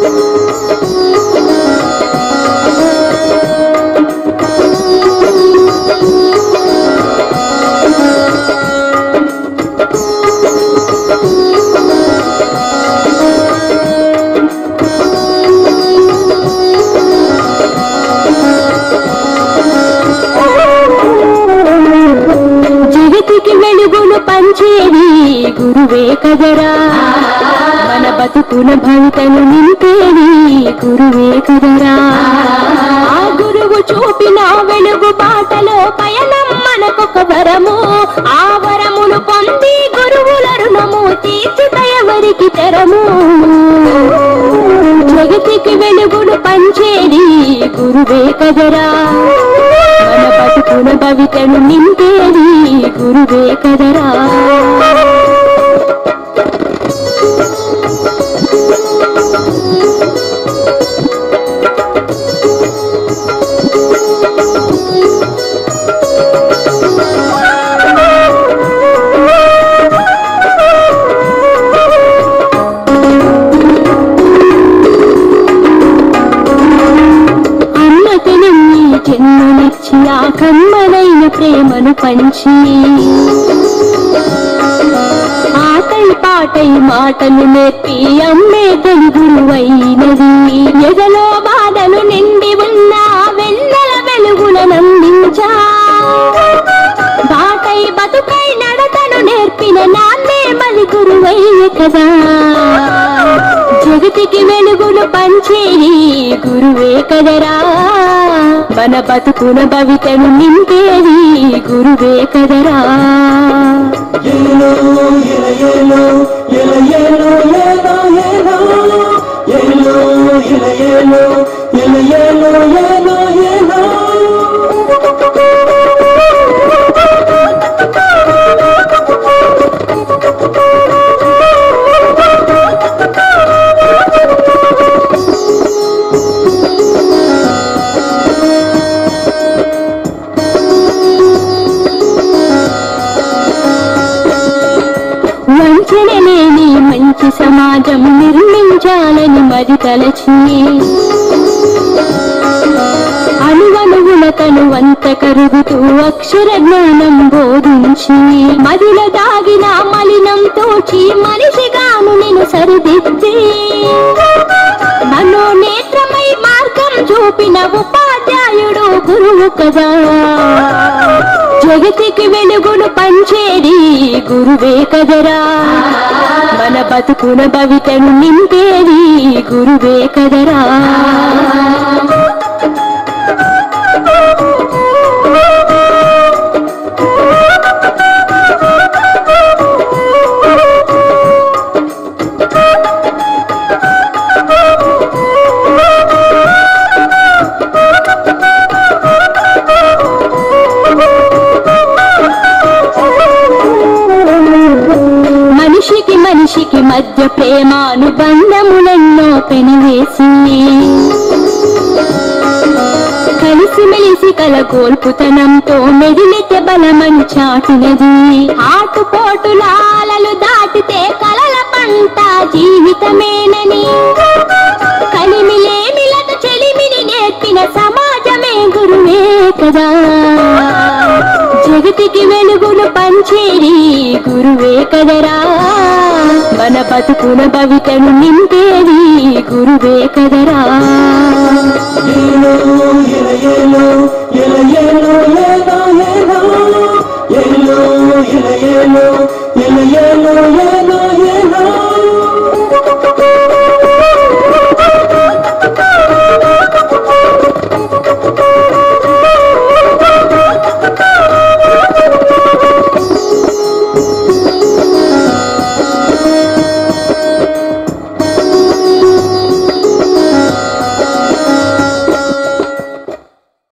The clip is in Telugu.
పంచేది గురువే కదరా, మన బతుకున భవితను నింపేది గురువే కదరా. ఆ గురువు చూపిన వెలుగు బాటలో పయనం మనకొక వరము. ఆ వరమును పొంది గురువుల రుణము తీర్చుట ఎవరికి తరము. జగతికి వెలుగును పంచేది గురువే కదరా, మన బతుకున భవితను నింపేది గురువే కదరా. జన్మనిచ్చి ఆ కమ్మనైన ప్రేమను పంచి ఆటై పాటై మాటలు నేర్పి అమ్మే తొలి గురువైనది. ఎదలో బాధలు నిండి ఉన్న వెన్నెల వెలుగులనందించా బాటై బతుకై నడతను నేర్పిన నాన్నే మలి గురువయ్య కదా. జగతికి వెలుగులు పంచేది గురువే కదరా, మన బతుకున భవితను నింపేది గురువే కదరా. వంచనలేని మంచి సమాజం నిర్మించాలని మరి తలచి అణువణువుల తనువంత కరుగుతూ అక్షర జ్ఞానం బోధించి మదిల దాగిన మలినం తోచి మనిషిగాను నేను సరిదిద్ది మనోనేత్రమై మార్గం చూపిన ఉపాధ్యాయుడు గురువు కదా. జగతికి వెలుగును పంచేది గురువే కదరా, మన బతుకున భవితను నింపేది గురువే కదరా. మనిషికి మధ్య ప్రేమానుబంధములెన్నో పెనవేసి కలిసిమెలిసి కలగోల్పుతనంతో మెదిలితే బలమని చాటినది. ఆటుపోటులాలలు దాటితే కలల పంట జీవితమేనని కలిమిలేమిలకు చెలిమిని నేర్పిన సమాజమే గురువే కదా. జగతికి వెలుగును పంచేది గురువే కదరా, మన బతుకున భవితను నింపేది గురువే కదరా.